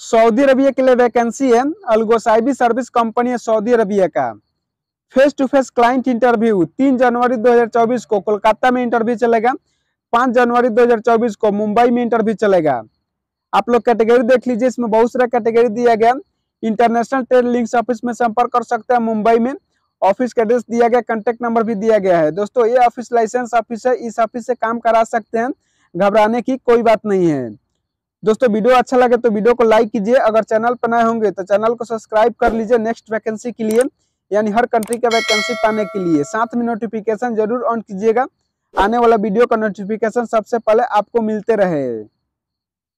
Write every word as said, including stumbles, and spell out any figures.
Saudi Arabia के लिए vacancy है। अलगोसाइबी सर्विस कंपनी है सऊदी अरबिया का। Face to face client interview तीन जनवरी दो हज़ार चौबीस को कोलकाता में इंटरव्यू चलेगा। पाँच जनवरी दो हज़ार चौबीस को मुंबई में इंटरव्यू चलेगा। आप लोग कैटेगरी देख लीजिए, इसमें बहुत सारा कैटेगरी दिया गया। इंटरनेशनल ट्रेड लिंक्स ऑफिस में संपर्क कर सकते हैं मुंबई में। ऑफिस का एड्रेस दिया गया, कांटेक्ट नंबर भी दिया गया है। दोस्तों ये ऑफिस लाइसेंस ऑफिस है, इस ऑफिस से काम करा सकते हैं, घबराने की कोई बात नहीं है। दोस्तों वीडियो अच्छा लगे तो वीडियो को लाइक कीजिए। अगर चैनल पर नए होंगे तो चैनल को सब्सक्राइब कर लीजिए नेक्स्ट वैकेंसी के लिए, यानी हर कंट्री का वैकेंसी पाने के लिए। साथ में नोटिफिकेशन जरूर ऑन कीजिएगा, आने वाला वीडियो का नोटिफिकेशन सबसे पहले आपको मिलते रहे।